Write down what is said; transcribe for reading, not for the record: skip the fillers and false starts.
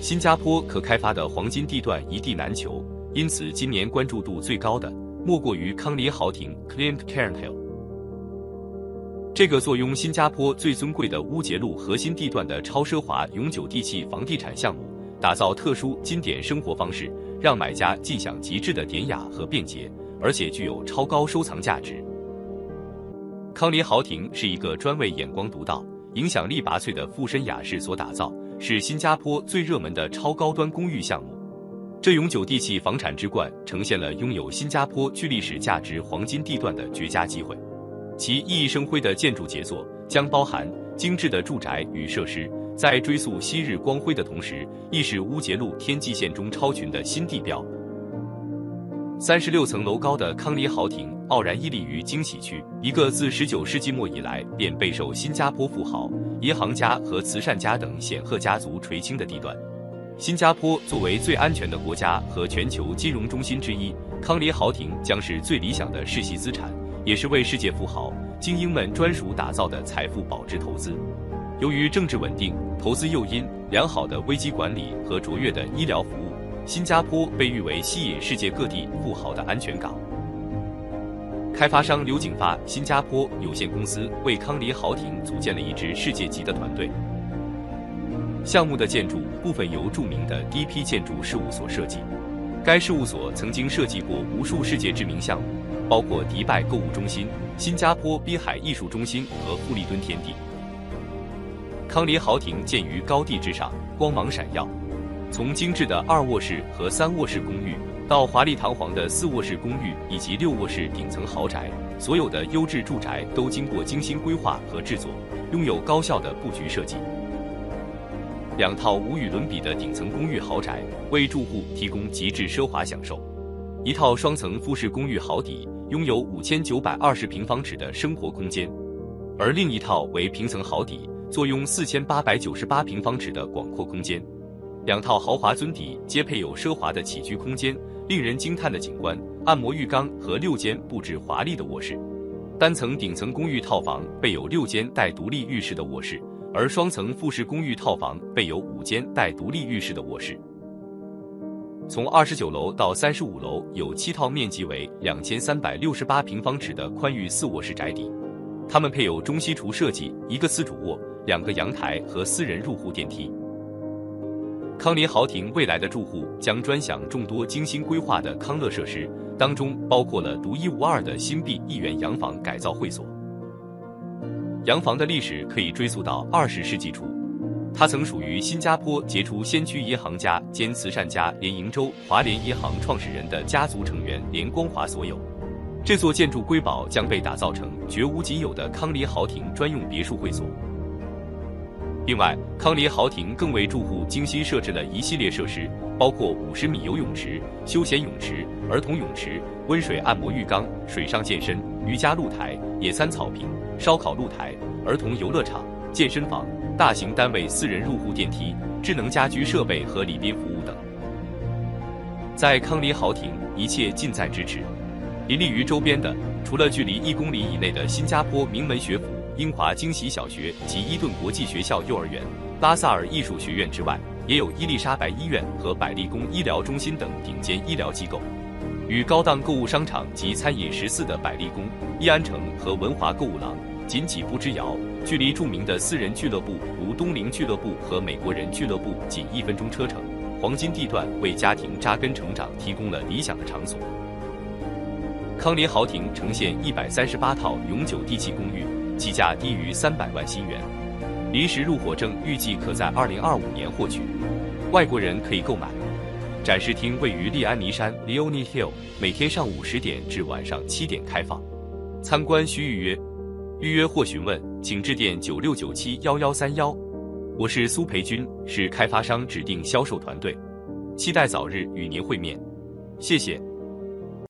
新加坡可开发的黄金地段一地难求，因此今年关注度最高的莫过于康里豪庭 （Clement Cairnhill）。这个坐拥新加坡最尊贵的乌节路核心地段的超奢华永久地契房地产项目，打造特殊经典生活方式，让买家尽享极致的典雅和便捷，而且具有超高收藏价值。康里豪庭是一个专为眼光独到、影响力拔萃的富绅雅士所打造，是新加坡最热门的超高端公寓项目。这永久地契房产之冠呈现了拥有新加坡具历史价值黄金地段的绝佳机会。其熠熠生辉的建筑杰作将包含精致的住宅与设施，在追溯昔日光辉的同时，亦是乌节路天际线中超群的新地标。36层楼高的康里豪庭傲然屹立于惊喜区，一个自19世纪末以来便备受新加坡富豪、银行家和慈善家等显赫家族垂青的地段。新加坡作为最安全的国家和全球金融中心之一，康里豪庭将是最理想的世袭资产，也是为世界富豪、精英们专属打造的财富保值投资。由于政治稳定、投资诱因、良好的危机管理和卓越的医疗服务，新加坡被誉为吸引世界各地富豪的安全港。开发商刘景发新加坡有限公司为康里豪庭组建了一支世界级的团队。项目的建筑部分由著名的DP建筑事务所设计，该事务所曾经设计过无数世界知名项目，包括迪拜购物中心、新加坡滨海艺术中心和富利敦天地。康里豪庭建于高地之上，光芒闪耀。从精致的2卧室和3卧室公寓，到华丽堂皇的4卧室公寓以及6卧室顶层豪宅，所有的优质住宅都经过精心规划和制作，拥有高效的布局设计。2套无与伦比的顶层公寓豪宅，为住户提供极致奢华享受。1套双层复式公寓豪邸，拥有5920平方尺的生活空间，而另一套为平层豪邸，坐拥4898平方尺的广阔空间。2套豪华尊邸皆配有奢华的起居空间、令人惊叹的景观、按摩浴缸和6间布置华丽的卧室。单层顶层公寓套房备有6间带独立浴室的卧室，而双层复式公寓套房备有5间带独立浴室的卧室。从29楼到35楼有7套面积为2368平方尺的宽裕4卧室宅邸，它们配有中西厨设计、1个次主卧、2个阳台和私人入户电梯。康里豪庭未来的住户将专享众多精心规划的康乐设施，当中包括了独一无二的新碧1元洋房改造会所。洋房的历史可以追溯到20世纪初，它曾属于新加坡杰出先驱银行家兼慈善家连营洲华联银行创始人的家族成员连光华所有。这座建筑瑰宝将被打造成绝无仅有的康里豪庭专用别墅会所。另外，康里豪庭更为住户精心设置了一系列设施，包括50米游泳池、休闲泳池、儿童泳池、温水按摩浴缸、水上健身、瑜伽露台、野餐草坪、烧烤露台、儿童游乐场、健身房、大型单位私人入户电梯、智能家居设备和礼宾服务等。在康里豪庭，一切尽在咫尺。林立于周边的，除了距离1公里以内的新加坡名门学府英华惊喜小学及伊顿国际学校幼儿园、拉萨尔艺术学院之外，也有伊丽莎白医院和百丽宫医疗中心等顶尖医疗机构。与高档购物商场及餐饮14的百丽宫、义安城和文华购物廊仅几步之遥，距离著名的私人俱乐部如东陵俱乐部和美国人俱乐部仅1分钟车程。黄金地段为家庭扎根成长提供了理想的场所。康里豪庭呈现138套永久地契公寓，起价低于300万新元，临时入伙证预计可在2025年获取，外国人可以购买。展示厅位于利安尼山 Leonie Hill， 每天上午10点至晚上7点开放，参观需预约，预约或询问请致电96971131。我是苏培军，是开发商指定销售团队，期待早日与您会面，谢谢。